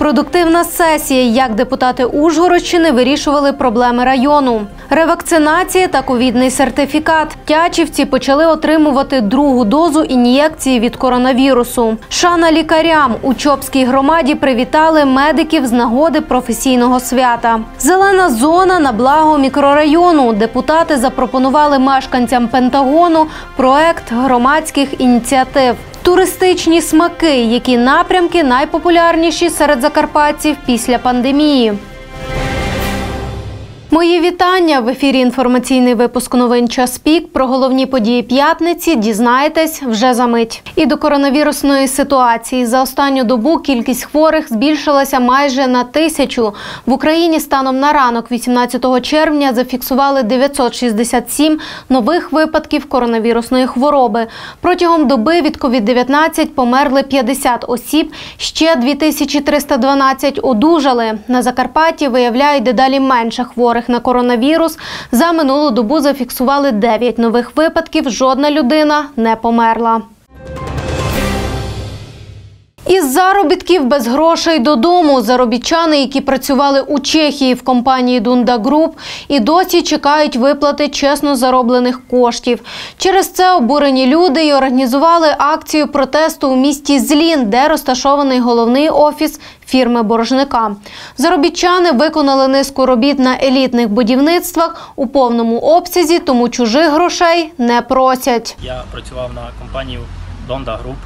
Продуктивна сесія, як депутати Ужгородщини вирішували проблеми району. Ревакцинація та ковідний сертифікат. Тячівці почали отримувати другу дозу ін'єкції від коронавірусу. Шана лікарям. У Чопській громаді привітали медиків з нагоди професійного свята. Зелена зона на благо мікрорайону. Депутати запропонували мешканцям Пентагону проект громадських ініціатив. Туристичні смаки. Які напрямки найпопулярніші серед закарпатців після пандемії? Мої вітання! В ефірі інформаційний випуск новин «Час пік». Про головні події п'ятниці дізнаєтесь вже за мить. І до коронавірусної ситуації. За останню добу кількість хворих збільшилася майже на 1000. В Україні станом на ранок 18 червня зафіксували 967 нових випадків коронавірусної хвороби. Протягом доби від COVID-19 померли 50 осіб, ще 2312 одужали. На Закарпатті виявляють дедалі менше хворих на коронавірус. За минулу добу зафіксували 9 нових випадків, жодна людина не померла. Із заробітків без грошей додому. Заробітчани, які працювали у Чехії в компанії Dunda Group, і досі чекають виплати чесно зароблених коштів. Через це обурені люди й організували акцію протесту у місті Злін, де розташований головний офіс фірми-боржника. Заробітчани виконали низку робіт на елітних будівництвах у повному обсязі, тому чужих грошей не просять. Я працював на компанію Dunda Group,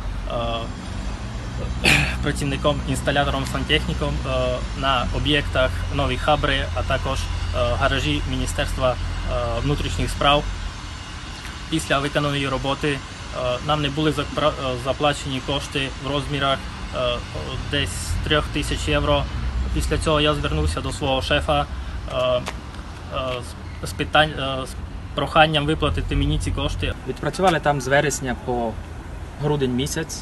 працівником, інсталятором, сантехніком на об'єктах Нові Хабри, а також гаражі Міністерства внутрішніх справ. Після виконаної роботи нам не були заплачені кошти в розмірах десь 3000 євро. Після цього я звернувся до свого шефа з проханням виплатити мені ці кошти. Відпрацювали там з вересня по грудень місяць.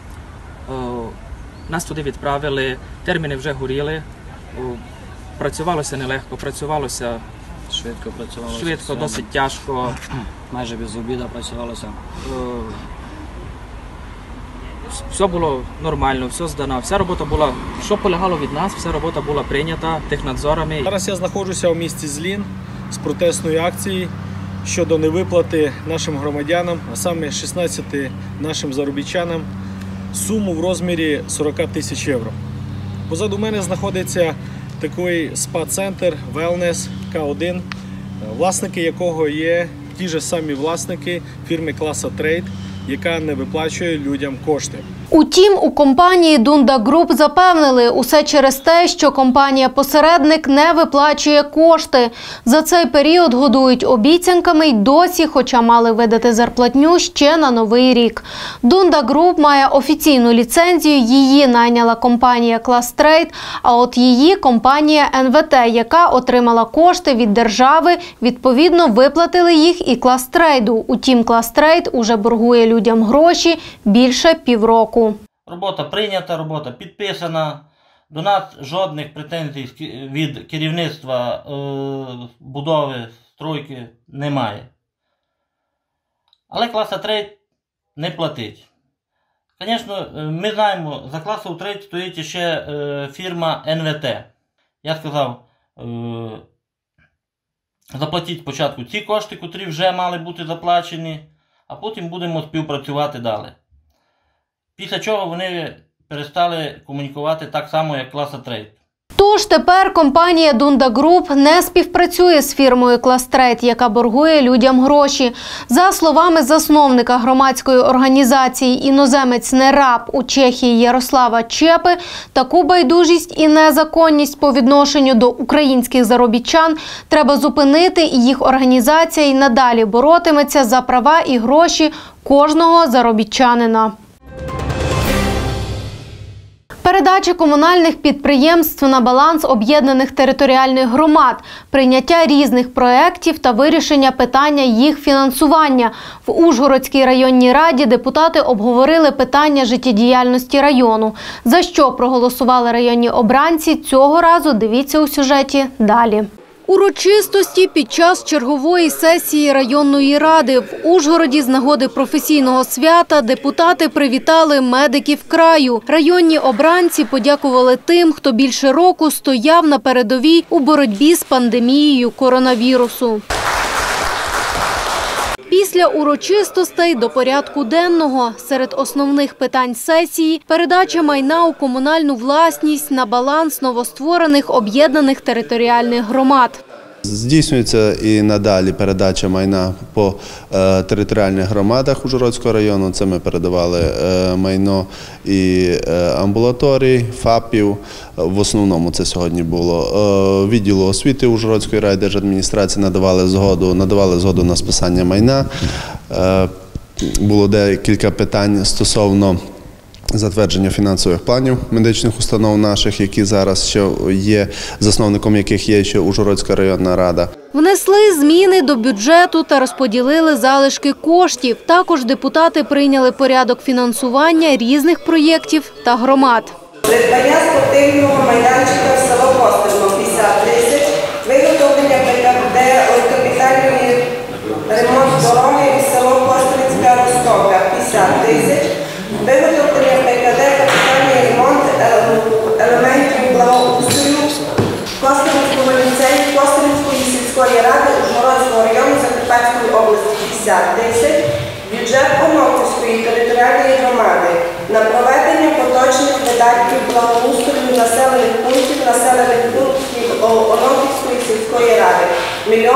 Нас туди відправили, терміни вже горіли, працювалося нелегко, працювалося швидко, досить тяжко. Майже без обіду працювалося. Все було нормально, все здано, вся робота була, що полягало від нас, вся робота була прийнята технадзорами. Зараз я знаходжуся у місті Злін з протестною акцією щодо невиплати нашим громадянам, а саме 16 нашим заробітчанам, суму в розмірі 40 тисяч євро. Позаду мене знаходиться такий спа-центр Wellness K1, власники якого є ті ж самі власники фірми Класа Трейд, яка не виплачує людям кошти. Утім, у компанії Dunda Group запевнили, усе через те, що компанія-посередник не виплачує кошти. За цей період годують обіцянками й досі, хоча мали видати зарплатню ще на Новий рік. Dunda Group має офіційну ліцензію, її найняла компанія Class Trade, а от її компанія НВТ, яка отримала кошти від держави, відповідно виплатили їх і Class Trade. Утім, Class Trade уже боргує людям гроші більше півроку. Робота прийнята, робота підписана. До нас жодних претензій від керівництва будови, стройки немає. Але Класа Трейд не платить. Звісно, ми знаємо, за Класу Трейд стоїть ще фірма НВТ. Я сказав, заплатіть спочатку ці кошти, котрі вже мали бути заплачені, а потім будемо співпрацювати далі. Після чого вони перестали комунікувати так само, як Класа Трейд. Тож тепер компанія Dunda Group не співпрацює з фірмою Class Trade, яка боргує людям гроші. За словами засновника громадської організації «Іноземець не раб» у Чехії Ярослава Чепи, таку байдужість і незаконність по відношенню до українських заробітчан треба зупинити, і їх організація й надалі боротиметься за права і гроші кожного заробітчанина. Передача комунальних підприємств на баланс об'єднаних територіальних громад, прийняття різних проєктів та вирішення питання їх фінансування. В Ужгородській районній раді депутати обговорили питання життєдіяльності району. За що проголосували районні обранці, цього разу дивіться у сюжеті далі. Урочистості під час чергової сесії районної ради. В Ужгороді з нагоди професійного свята депутати привітали медиків краю. Районні обранці подякували тим, хто більше року стояв на передовій у боротьбі з пандемією коронавірусу. Після урочистостей до порядку денного. Серед основних питань сесії – передача майна у комунальну власність на баланс новостворених об'єднаних територіальних громад. Здійснюється і надалі передача майна по територіальних громадах Ужгородського району. Це ми передавали майно і амбулаторій, ФАПів. В основному це сьогодні було відділу освіти Ужгородської райдержадміністрації надавали згоду на списання майна. Було декілька питань стосовно затвердження фінансових планів медичних установ наших, які зараз ще є, засновником яких є ще Ужгородська районна рада. Внесли зміни до бюджету та розподілили залишки коштів. Також депутати прийняли порядок фінансування різних проєктів та громад. Придбання спортивного майданчика в село Костерно – 50 тисяч, виготовлення капітальний ремонт дороги в село Костерицька Ростовка – 50 тисяч, виготовлення ПКД капітальний ремонт елементів благоустрою Костерицького ліцею Костерицької сільської ради Ужгородського району Закарпатської області – 50 тисяч, бюджет Онопівської територіальної громади на проведення поточних видатків благоустрою населених пунктів Онопівської сільської ради – 1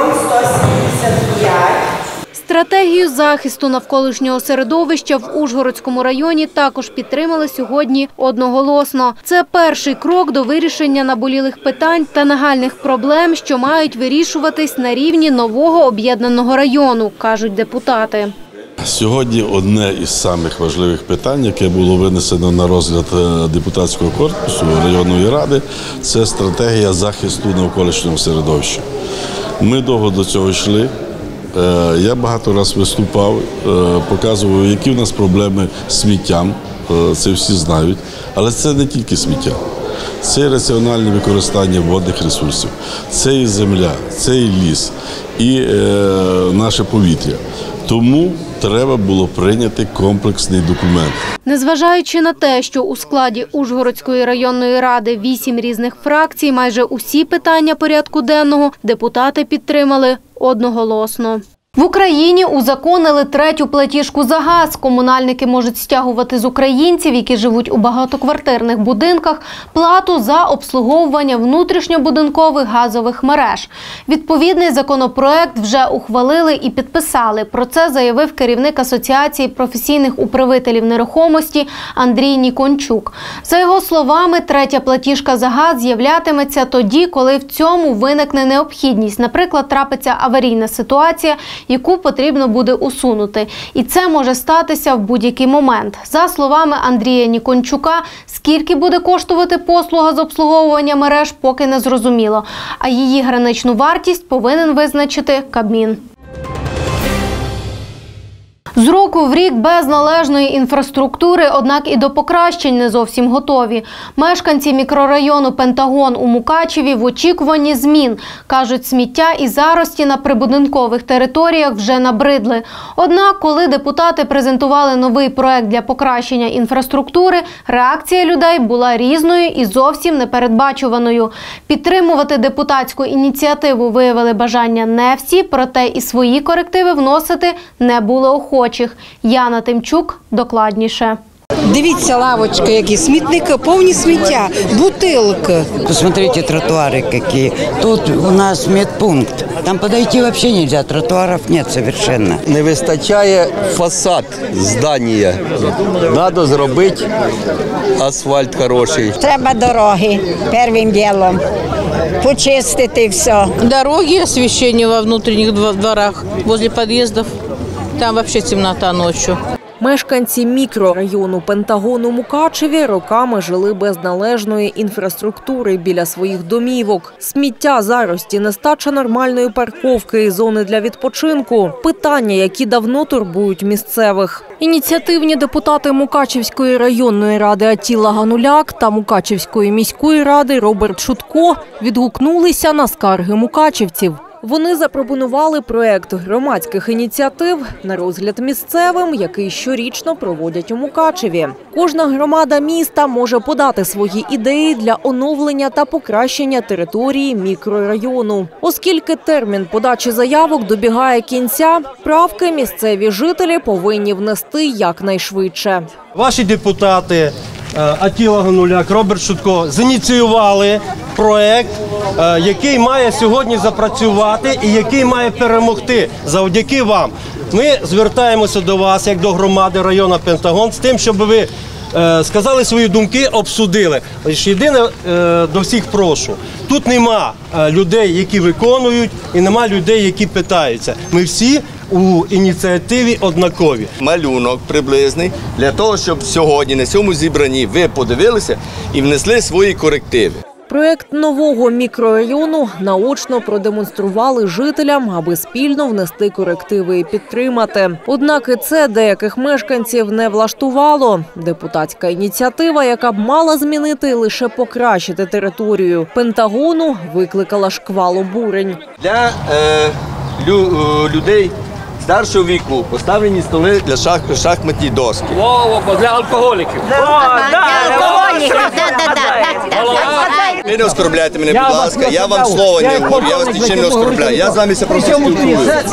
175 000. Стратегію захисту навколишнього середовища в Ужгородському районі також підтримали сьогодні одноголосно. Це перший крок до вирішення наболілих питань та нагальних проблем, що мають вирішуватись на рівні нового об'єднаного району, кажуть депутати. Сьогодні одне із самих важливих питань, яке було винесено на розгляд депутатського корпусу районної ради, це стратегія захисту навколишнього середовища. Ми довго до цього йшли. Я багато разів виступав, показував, які в нас проблеми з сміттям, це всі знають, але це не тільки сміття. Це і раціональне використання водних ресурсів, це і земля, це і ліс, і наше повітря. Тому треба було прийняти комплексний документ. Незважаючи на те, що у складі Ужгородської районної ради 8 різних фракцій, майже усі питання порядку денного депутати підтримали одноголосно. В Україні узаконили третю платіжку за газ. Комунальники можуть стягувати з українців, які живуть у багатоквартирних будинках, плату за обслуговування внутрішньобудинкових газових мереж. Відповідний законопроект вже ухвалили і підписали. Про це заявив керівник Асоціації професійних управителів нерухомості Андрій Нікончук. За його словами, третя платіжка за газ з'являтиметься тоді, коли в цьому виникне необхідність. Наприклад, трапиться аварійна ситуація, яку потрібно буде усунути. І це може статися в будь-який момент. За словами Андрія Нікончука, скільки буде коштувати послуга з обслуговування мереж, поки не зрозуміло. А її граничну вартість повинен визначити Кабмін. З року в рік без належної інфраструктури, однак і до покращень не зовсім готові. Мешканці мікрорайону Пентагон у Мукачеві в очікуванні змін. Кажуть, сміття і зарості на прибудинкових територіях вже набридли. Однак, коли депутати презентували новий проект для покращення інфраструктури, реакція людей була різною і зовсім непередбачуваною. Підтримувати депутатську ініціативу виявили бажання не всі, проте і свої корективи вносити не були охочі. Яна Тимчук докладніше. Дивіться, лавочки, які смітники, повні сміття, бутилки. Посмотрите тротуары какие. Тут у нас медпункт. Там подойти вообще нельзя, тротуаров нет совершенно. Не вистачає фасад здання. Треба зробити асфальт хороший. Треба дороги, першим ділом. Почистити все. Дороги, освещение во внутренних дворах, возле подъездов. Там вообще темнота ночью. Мешканці мікрорайону Пентагон у Мукачеві роками жили без належної інфраструктури біля своїх домівок. Сміття, зарості, нестача нормальної парковки і зони для відпочинку – питання, які давно турбують місцевих. Ініціативні депутати Мукачевської районної ради Атіла Гануляк та Мукачевської міської ради Роберт Шутко відгукнулися на скарги мукачевців. Вони запропонували проєкт громадських ініціатив на розгляд місцевим, який щорічно проводять у Мукачеві. Кожна громада міста може подати свої ідеї для оновлення та покращення території мікрорайону. Оскільки термін подачі заявок добігає кінця, правки місцеві жителі повинні внести якнайшвидше. Ваші депутати Атіла Гануляк, Роберт Шутко зініціювали проєкт, який має сьогодні запрацювати і який має перемогти завдяки вам. Ми звертаємося до вас, як до громади району Пентагон, з тим, щоб ви сказали свої думки, обсудили. Єдине, до всіх прошу, тут нема людей, які виконують, і нема людей, які питаються. Ми всі у ініціативі однакові. Малюнок приблизний для того, щоб сьогодні на цьому зібранні ви подивилися і внесли свої корективи. Проєкт нового мікрорайону наочно продемонстрували жителям, аби спільно внести корективи і підтримати. Однак і це деяких мешканців не влаштувало. Депутатська ініціатива, яка б мала змінити і лише покращити територію Пентагону, викликала шквал обурень. Для людей старшого віку поставлені столи для шахматні доски. Для алкоголіків. Ви не оскорбляйте мене, будь ласка, я вам слова не говорю, я вас нічим не оскорбляю, я з вами просто спілкуюся.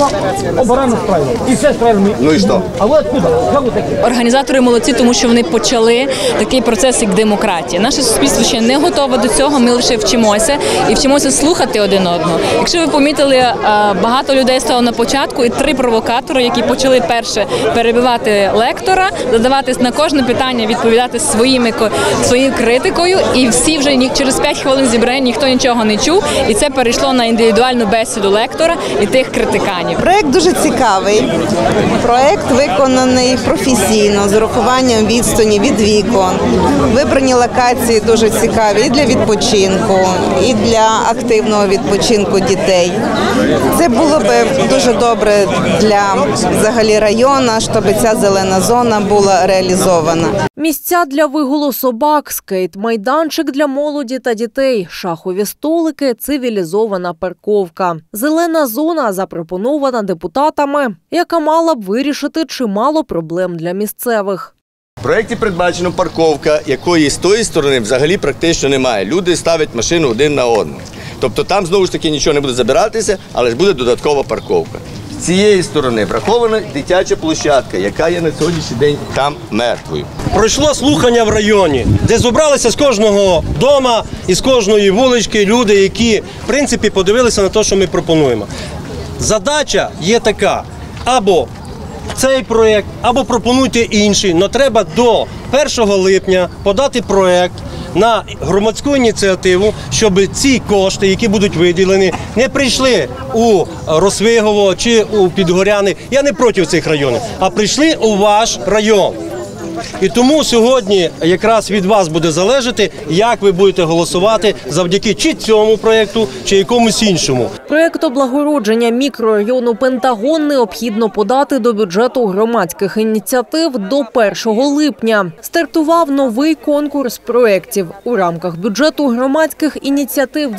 Ну і що? Організатори молодці, тому що вони почали такий процес, як демократія. Наше суспільство ще не готове до цього, ми лише вчимося і вчимося слухати один одного. Якщо ви помітили, багато людей стало на початку і 3 провокатори, які почали перше перебивати лектора, задавати на кожне питання, відповідати своєю критикою, і всі вже через 5 хвилин зібрання ніхто нічого не чув, і це перейшло на індивідуальну бесіду лектора і тих критиканів. Проєкт дуже цікавий. Проєкт виконаний професійно, з урахуванням відстані від вікон. Вибрані локації дуже цікаві і для відпочинку, і для активного відпочинку дітей. Це було б дуже добре для взагалі району, щоб ця зелена зона була реалізована. Місця для вигулу собак, скейт-майданчик для молоді та дітей, шахові столики, цивілізована парковка. Зелена зона запропонована депутатами, яка мала б вирішити чимало проблем для місцевих. В проєкті передбачено парковка, якої з тої сторони взагалі практично немає. Люди ставлять машину один на одну. Тобто там знову ж таки нічого не буде забиратися, але ж буде додаткова парковка. З цієї сторони врахована дитяча площадка, яка є на сьогоднішній день там мертвою. Пройшло слухання в районі, де зібралися з кожного дома і з кожної вулички люди, які, в принципі, подивилися на те, що ми пропонуємо. Задача є така, або цей проєкт, або пропонуйте інший, але треба до 1 липня подати проєкт на громадську ініціативу, щоб ці кошти, які будуть виділені, не прийшли у Росвигово чи у Підгоряни, я не проти цих районів, а прийшли у ваш район. І тому сьогодні якраз від вас буде залежати, як ви будете голосувати завдяки чи цьому проєкту, чи якомусь іншому. Проєкт облагородження мікрорайону Пентагон необхідно подати до бюджету громадських ініціатив до 1 липня. Стартував новий конкурс проєктів у рамках бюджету громадських ініціатив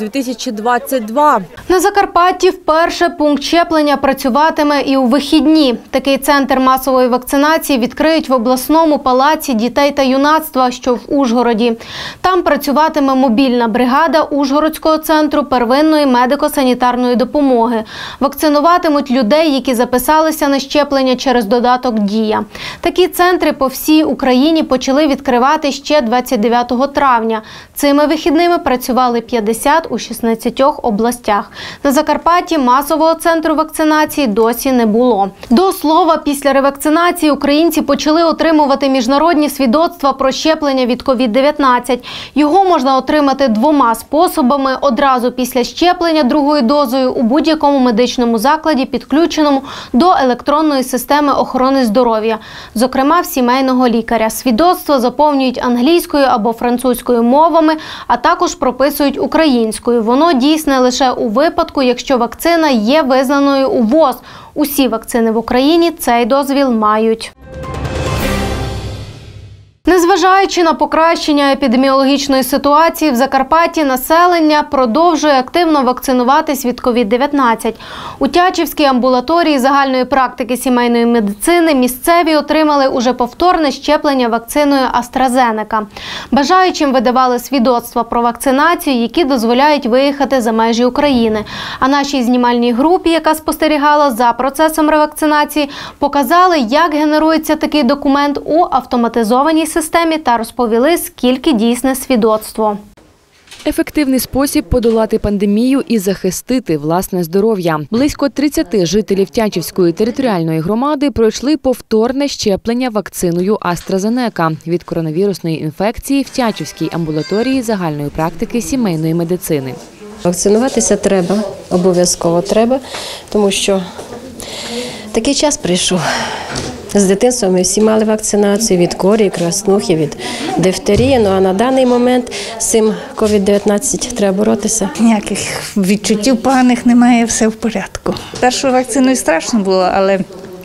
2022. На Закарпатті вперше пункт щеплення працюватиме і у вихідні. Такий центр масової вакцинації відкриють в обласному палаці дітей та юнацтва, що в Ужгороді. Там працюватиме мобільна бригада Ужгородського центру первинної медико-санітарної допомоги. Вакцинуватимуть людей, які записалися на щеплення через додаток «Дія». Такі центри по всій Україні почали відкривати ще 29 травня. Цими вихідними працювали 50 у 16 областях. На Закарпатті масового центру вакцинації досі не було. До слова, після ревакцинації українці почали отримувати міжнародні свідоцтва про щеплення від COVID-19. Його можна отримати 2 способами – одразу після щеплення другою дозою дозою у будь-якому медичному закладі, підключеному до електронної системи охорони здоров'я, зокрема в сімейного лікаря. Свідоцтво заповнюють англійською або французькою мовами, а також прописують українською. Воно дійсне лише у випадку, якщо вакцина є визнаною у ВОЗ. Усі вакцини в Україні цей дозвіл мають. Незважаючи на покращення епідеміологічної ситуації в Закарпатті, населення продовжує активно вакцинуватись від COVID-19. У Тячівській амбулаторії загальної практики сімейної медицини місцеві отримали уже повторне щеплення вакциною AstraZeneca. Бажаючим видавали свідоцтва про вакцинацію, які дозволяють виїхати за межі України. А нашій знімальній групі, яка спостерігала за процесом ревакцинації, показали, як генерується такий документ у автоматизованій системі та розповіли, скільки дійсне свідоцтво. Ефективний спосіб подолати пандемію і захистити власне здоров'я. Близько 30 жителів Тячівської територіальної громади пройшли повторне щеплення вакциною AstraZeneca від коронавірусної інфекції в Тячівській амбулаторії загальної практики сімейної медицини. Вакцинуватися треба, обов'язково треба, тому що такий час прийшов. З дитинства ми всі мали вакцинацію від корі, краснухи, від дифтерії, а на даний момент з цим COVID-19 треба боротися. Ніяких відчуттів поганих немає, все в порядку. Першою вакциною страшно було, але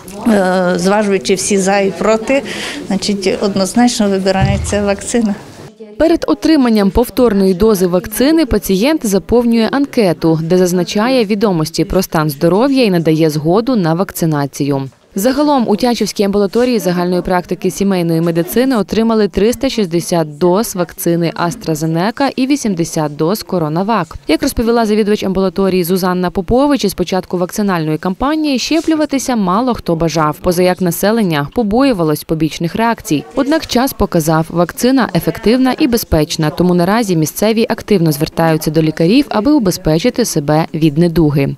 зважуючи всі за і проти, значить однозначно вибирається вакцина. Перед отриманням повторної дози вакцини пацієнт заповнює анкету, де зазначає відомості про стан здоров'я і надає згоду на вакцинацію. Загалом у Тячівській амбулаторії загальної практики сімейної медицини отримали 360 доз вакцини AstraZeneca і 80 доз Коронавак. Як розповіла завідувач амбулаторії Зузанна Попович, із початку вакцинальної кампанії щеплюватися мало хто бажав, позаяк населення побоювалось побічних реакцій. Однак час показав, вакцина ефективна і безпечна, тому наразі місцеві активно звертаються до лікарів, аби убезпечити себе від недуги.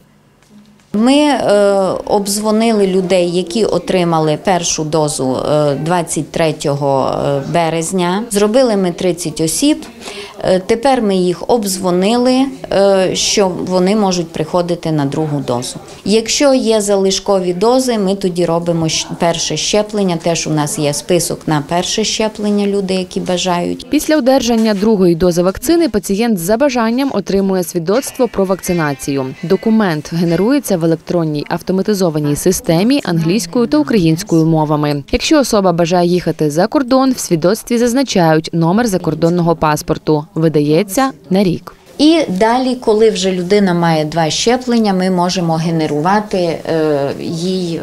Ми обдзвонили людей, які отримали першу дозу 23 березня. Зробили ми 30 осіб. Тепер ми їх обдзвонили, що вони можуть приходити на другу дозу. Якщо є залишкові дози, ми тоді робимо перше щеплення. Теж у нас є список на перше щеплення людей, які бажають. Після одержання другої дози вакцини пацієнт за бажанням отримує свідоцтво про вакцинацію. Документ генерується в електронній автоматизованій системі англійською та українською мовами. Якщо особа бажає їхати за кордон, в свідоцтві зазначають номер закордонного паспорту. Видається на рік. І далі, коли вже людина має 2 щеплення, ми можемо генерувати їй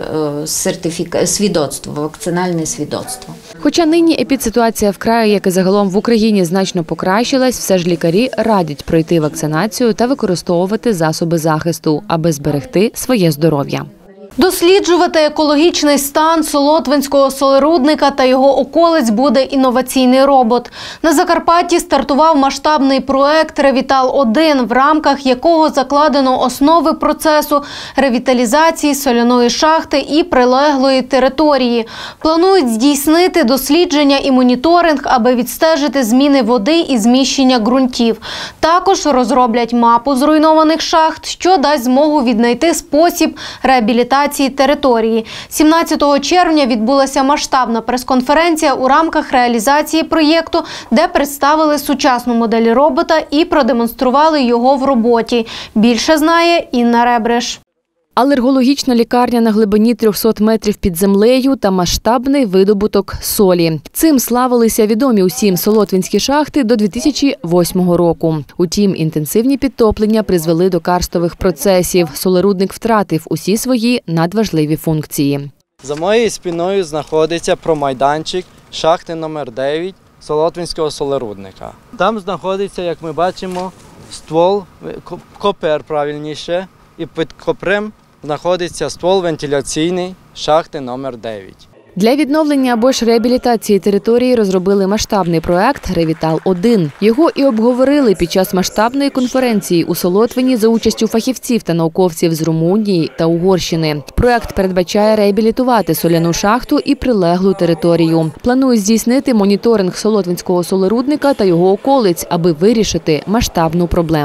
свідоцтво, вакцинальне свідоцтво. Хоча нині епідситуація в краї, як і загалом в Україні, значно покращилась, все ж лікарі радять пройти вакцинацію та використовувати засоби захисту, аби зберегти своє здоров'я. Досліджувати екологічний стан Солотвинського солерудника та його околиць буде інноваційний робот. На Закарпатті стартував масштабний проект «Ревітал-1», в рамках якого закладено основи процесу ревіталізації соляної шахти і прилеглої території. Планують здійснити дослідження і моніторинг, аби відстежити зміни води і зміщення ґрунтів. Також розроблять мапу зруйнованих шахт, що дасть змогу віднайти спосіб реабілітації території. 17 червня відбулася масштабна прес-конференція у рамках реалізації проєкту, де представили сучасну модель робота і продемонстрували його в роботі. Більше знає Інна Ребреш. Алергологічна лікарня на глибині 300 метрів під землею та масштабний видобуток солі. Цим славилися відомі усім солотвинські шахти до 2008 року. Утім, інтенсивні підтоплення призвели до карстових процесів. Солерудник втратив усі свої надважливі функції. За моєю спиною знаходиться промайданчик шахти номер 9 Солотвинського солерудника. Там знаходиться, як ми бачимо, ствол, копер правильніше, і під копрем знаходиться ствол вентиляційний шахти номер 9. Для відновлення або ж реабілітації території розробили масштабний проект «Ревітал-1». Його і обговорили під час масштабної конференції у Солотвині за участю фахівців та науковців з Румунії та Угорщини. Проект передбачає реабілітувати соляну шахту і прилеглу територію. Планують здійснити моніторинг Солотвинського солерудника та його околиць, аби вирішити масштабну проблему.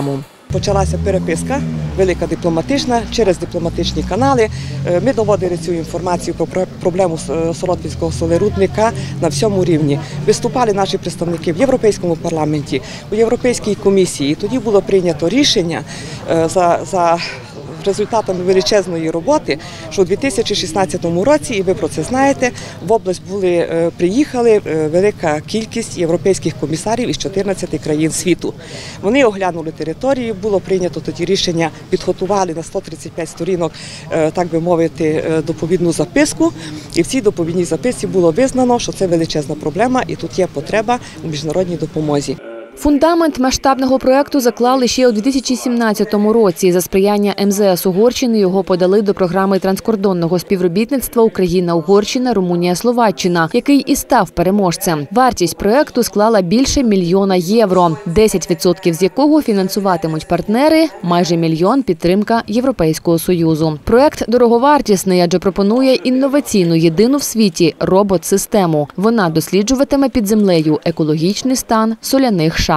Почалася переписка, велика дипломатична, через дипломатичні канали. Ми доводили цю інформацію про проблему Солотвинського солерудника на всьому рівні. Виступали наші представники в Європейському парламенті, у Європейській комісії. І тоді було прийнято рішення за результатами величезної роботи, що у 2016 році, і ви про це знаєте, в область приїхали велика кількість європейських комісарів із 14 країн світу. Вони оглянули територію, було прийнято тоді рішення, підготували на 135 сторінок, так би мовити, доповідну записку. І в цій доповідній записці було визнано, що це величезна проблема і тут є потреба у міжнародній допомозі. Фундамент масштабного проєкту заклали ще у 2017 році. За сприяння МЗС Угорщини його подали до програми транскордонного співробітництва Україна-Угорщина, Румунія-Словаччина, який і став переможцем. Вартість проєкту склала більше 1 мільйона євро, 10% з якого фінансуватимуть партнери, майже 1 мільйон – підтримка Європейського Союзу. Проєкт дороговартісний, адже пропонує інноваційну єдину в світі робот-систему. Вона досліджуватиме під землею екологічний стан соляних шахт.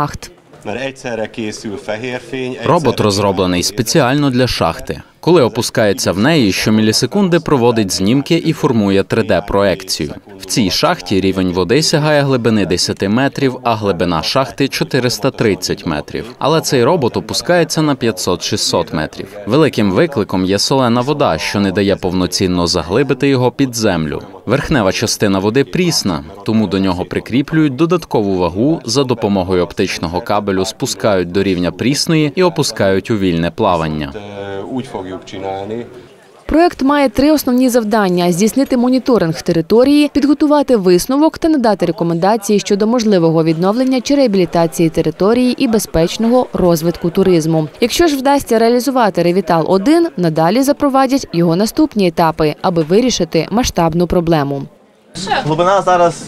Робот розроблений спеціально для шахти. Коли опускається в неї, щомілісекунди проводить знімки і формує 3D-проекцію. В цій шахті рівень води сягає глибини 10 метрів, а глибина шахти – 430 метрів. Але цей робот опускається на 500-600 метрів. Великим викликом є солена вода, що не дає повноцінно заглибити його під землю. Верхнева частина води прісна, тому до нього прикріплюють додаткову вагу, за допомогою оптичного кабелю спускають до рівня прісної і опускають у вільне плавання. Проєкт має 3 основні завдання – здійснити моніторинг території, підготувати висновок та надати рекомендації щодо можливого відновлення чи реабілітації території і безпечного розвитку туризму. Якщо ж вдасться реалізувати Ревітал-1, надалі запровадять його наступні етапи, аби вирішити масштабну проблему. Глибина зараз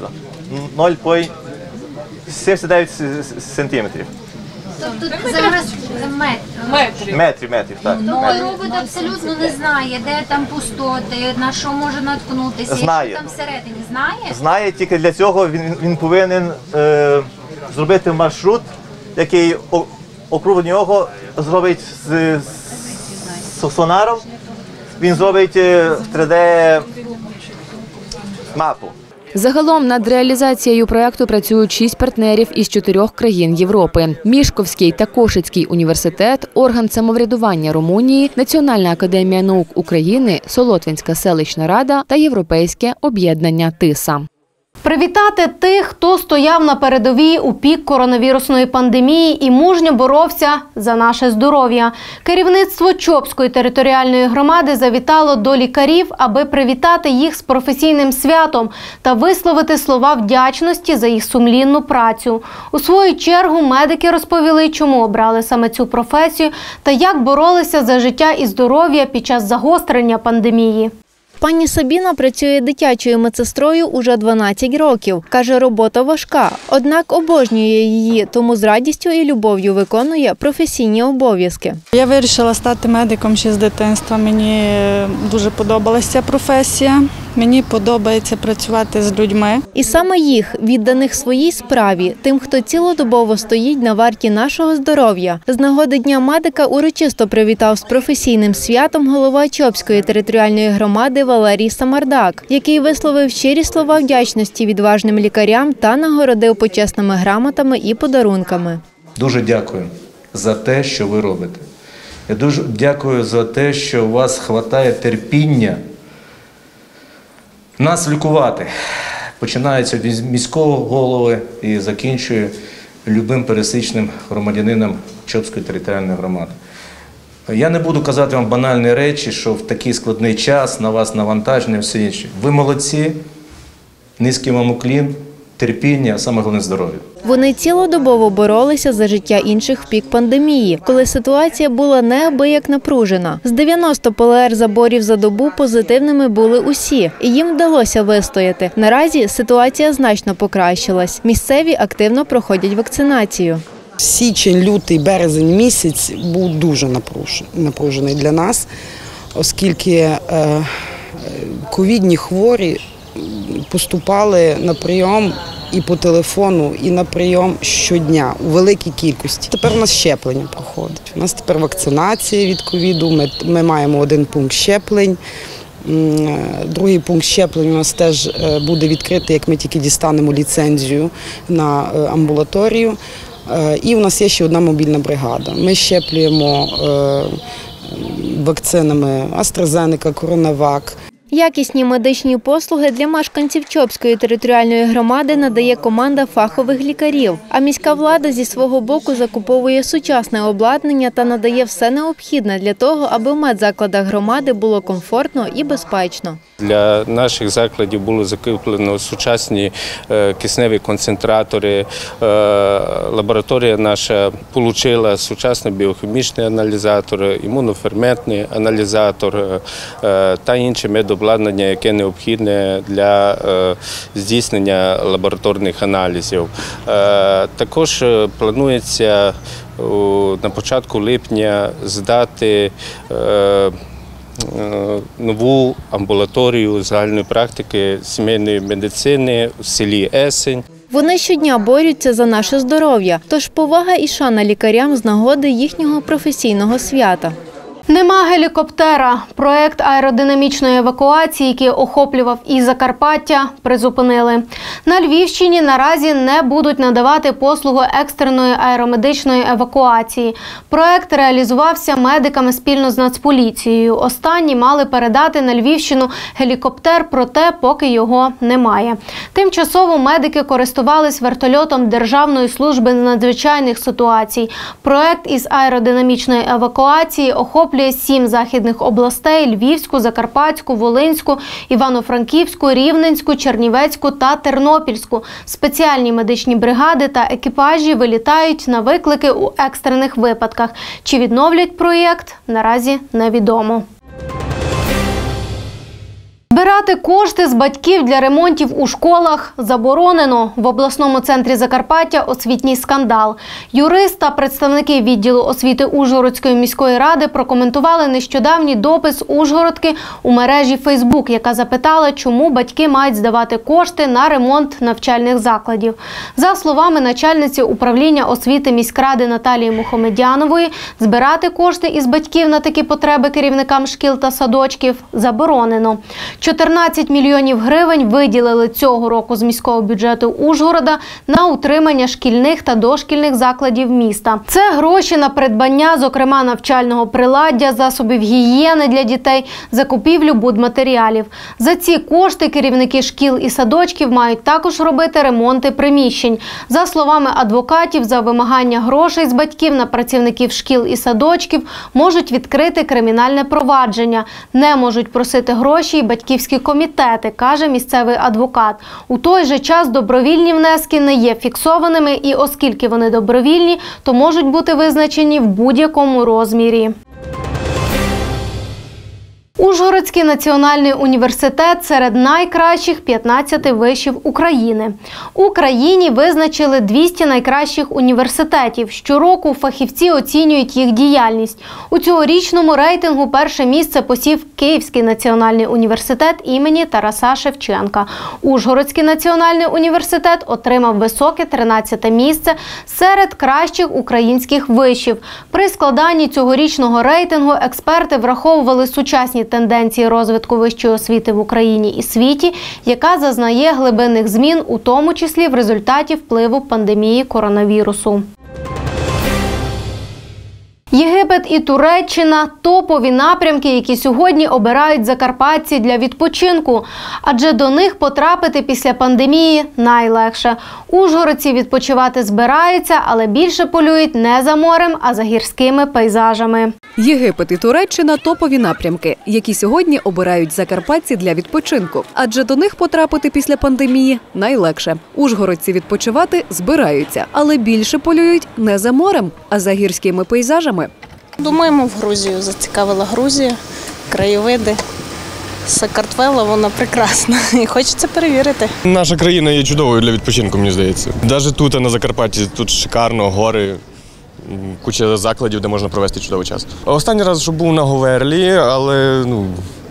0,79 сантиметрів. Тобто це Метрів, так. Тобто робот абсолютно не знає, де там пустоти, на що може наткнутися, Знає. що там всередині, знає? Знає, тільки для цього він повинен зробити маршрут, який округ нього зробить з сонаром, він зробить 3D-мапу. Загалом над реалізацією проєкту працюють 6 партнерів із 4 країн Європи. Мішковський та Кошицький університет, орган самоврядування Румунії, Національна академія наук України, Солотвинська селищна рада та Європейське об'єднання ТИСА. Привітати тих, хто стояв на передовій у пік коронавірусної пандемії і мужньо боровся за наше здоров'я. Керівництво Чопської територіальної громади завітало до лікарів, аби привітати їх з професійним святом та висловити слова вдячності за їх сумлінну працю. У свою чергу медики розповіли, чому обрали саме цю професію та як боролися за життя і здоров'я під час загострення пандемії. Пані Сабіна працює дитячою медсестрою уже 12 років. Каже, робота важка, однак обожнює її, тому з радістю і любов'ю виконує професійні обов'язки. Я вирішила стати медиком ще з дитинства. Мені дуже подобалася ця професія. Мені подобається працювати з людьми. І саме їх, відданих своїй справі, тим, хто цілодобово стоїть на варті нашого здоров'я. З нагоди Дня медика урочисто привітав з професійним святом голова Чопської територіальної громади Валерій Самардак, який висловив щирі слова вдячності відважним лікарям та нагородив почесними грамотами і подарунками. Дуже дякую за те, що ви робите. Я дуже дякую за те, що у вас вистачає терпіння нас лікувати. Починається від міського голови і закінчує любим пересічним громадянином Чопської територіальної громади. Я не буду казати вам банальні речі, що в такий складний час на вас навантаження і все інше. Ви молодці, низький вам уклін, терпіння, а саме головне здоров'я. Вони цілодобово боролися за життя інших в пік пандемії, коли ситуація була неабияк напружена. З 90 ПЛР-заборів за добу позитивними були усі, і їм вдалося вистояти. Наразі ситуація значно покращилась. Місцеві активно проходять вакцинацію. Січень, лютий, березень місяць був дуже напружений для нас, оскільки ковідні хворі поступали на прийом і по телефону, і на прийом щодня у великій кількості. Тепер у нас щеплення проходить. У нас тепер вакцинація від ковіду, ми маємо один пункт щеплень. Другий пункт щеплень у нас теж буде відкритий, як ми тільки дістанемо ліцензію на амбулаторію. І у нас є ще одна мобільна бригада. Ми щеплюємо вакцинами AstraZeneca, CoronaVac. Якісні медичні послуги для мешканців Чопської територіальної громади надає команда фахових лікарів. А міська влада зі свого боку закуповує сучасне обладнання та надає все необхідне для того, аби в медзакладах громади було комфортно і безпечно. Для наших закладів було закуплено сучасні кисневі концентратори. Лабораторія наша отримала сучасний біохімічний аналізатор, імуноферментний аналізатор та інше медобладнання, яке необхідне для здійснення лабораторних аналізів. Також планується на початку липня здати нову амбулаторію загальної практики сімейної медицини в селі Есень. Вони щодня борються за наше здоров'я, тож повага і шана лікарям з нагоди їхнього професійного свята. Нема гелікоптера. Проект аеродинамічної евакуації, який охоплював і Закарпаття, призупинили. На Львівщині наразі не будуть надавати послугу екстреної аеромедичної евакуації. Проект реалізувався медиками спільно з Нацполіцією. Останні мали передати на Львівщину гелікоптер, проте поки його немає. Тимчасово медики користувались вертольотом Державної служби з надзвичайних ситуацій. Проект із аеродинамічної евакуації охоплює 7 західних областей – Львівську, Закарпатську, Волинську, Івано-Франківську, Рівненську, Чернівецьку та Тернопільську. Спеціальні медичні бригади та екіпажі вилітають на виклики у екстрених випадках. Чи відновлять проєкт, наразі невідомо. Збирати кошти з батьків для ремонтів у школах заборонено. В обласному центрі Закарпаття освітній скандал. Юрист та представники відділу освіти Ужгородської міської ради прокоментували нещодавній допис ужгородки у мережі Фейсбук, яка запитала, чому батьки мають здавати кошти на ремонт навчальних закладів. За словами начальниці управління освіти міськради Наталії Мухомедянової, збирати кошти із батьків на такі потреби керівникам шкіл та садочків заборонено. 14 мільйонів гривень виділили цього року з міського бюджету Ужгорода на утримання шкільних та дошкільних закладів міста. Це гроші на придбання, зокрема, навчального приладдя, засобів гігієни для дітей, закупівлю будматеріалів. За ці кошти керівники шкіл і садочків мають також робити ремонти приміщень. За словами адвокатів, за вимагання грошей з батьків на працівників шкіл і садочків можуть відкрити кримінальне провадження. Не можуть просити гроші і батьківські комітети, каже місцевий адвокат. У той же час добровільні внески не є фіксованими і оскільки вони добровільні, то можуть бути визначені в будь-якому розмірі. Ужгородський національний університет серед найкращих 15 вишів України. У країні визначили 200 найкращих університетів. Щороку фахівці оцінюють їх діяльність. У цьогорічному рейтингу перше місце посів Київський національний університет імені Тараса Шевченка. Ужгородський національний університет отримав високе 13-те місце серед кращих українських вишів. При складанні цьогорічного рейтингу експерти враховували сучасні тенденції розвитку вищої освіти в Україні і світі, яка зазнає глибинних змін, у тому числі в результаті впливу пандемії коронавірусу. Єгипет і Туреччина – топові напрямки, які сьогодні обирають закарпатці для відпочинку. Адже до них потрапити після пандемії найлегше. Ужгородці відпочивати збираються, але більше полюють не за морем, а за гірськими пейзажами. Єгипет і Туреччина – топові напрямки, які сьогодні обирають закарпатці для відпочинку. Адже до них потрапити після пандемії найлегше. Ужгородці відпочивати збираються, але більше полюють не за морем, а за гірськими пейзажами. Думаємо, в Грузію. Зацікавила Грузія, краєвиди. Сакартвело, вона прекрасна і хочеться перевірити. Наша країна є чудовою для відпочинку, мені здається. Навіть тут, на Закарпатті, тут шикарно, гори, куча закладів, де можна провести чудовий час. Останній раз, що був на Говерлі, але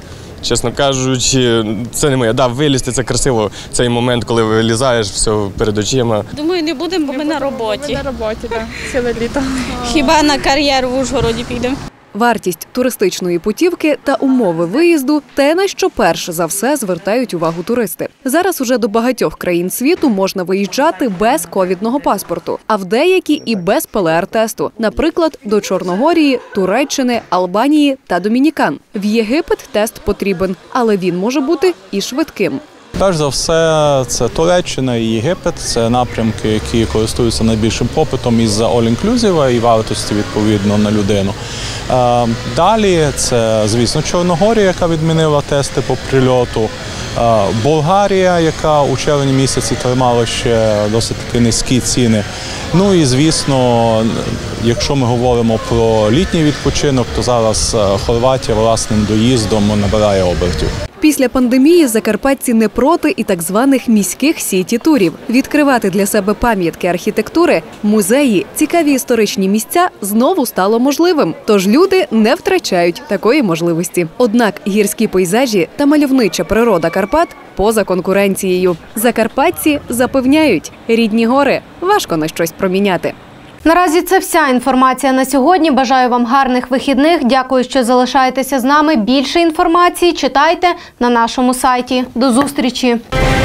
чесно кажучи, це не моє. Да, вилізти – це красиво, цей момент, коли вилізаєш, все перед очима. Думаю, не будемо, бо ми на роботі. Ми на роботі, так, ціле літо. Хіба на кар'єру в Ужгороді підемо. Вартість туристичної путівки та умови виїзду – те, на що перш за все звертають увагу туристи. Зараз уже до багатьох країн світу можна виїжджати без ковідного паспорту, а в деякі і без ПЛР-тесту. Наприклад, до Чорногорії, Туреччини, Албанії та Домінікан. В Єгипет тест потрібен, але він може бути і швидким. Перш за все, це Туреччина і Єгипет. Це напрямки, які користуються найбільшим попитом із-за all-inclusive і вартості, відповідно, на людину. Далі це, звісно, Чорногорія, яка відмінила тести по прильоту. Болгарія, яка у червні місяці тримала ще досить таки низькі ціни. Ну і, звісно, якщо ми говоримо про літній відпочинок, то зараз Хорватія власним доїздом набирає обертів. Після пандемії закарпатці не проти і так званих міських сіті-турів. Відкривати для себе пам'ятки архітектури, музеї, цікаві історичні місця знову стало можливим. Тож люди не втрачають такої можливості. Однак гірські пейзажі та мальовнича природа Карпат поза конкуренцією. Закарпатці запевняють, рідні гори важко на щось проміняти. Наразі це вся інформація на сьогодні. Бажаю вам гарних вихідних. Дякую, що залишаєтеся з нами. Більше інформації читайте на нашому сайті. До зустрічі!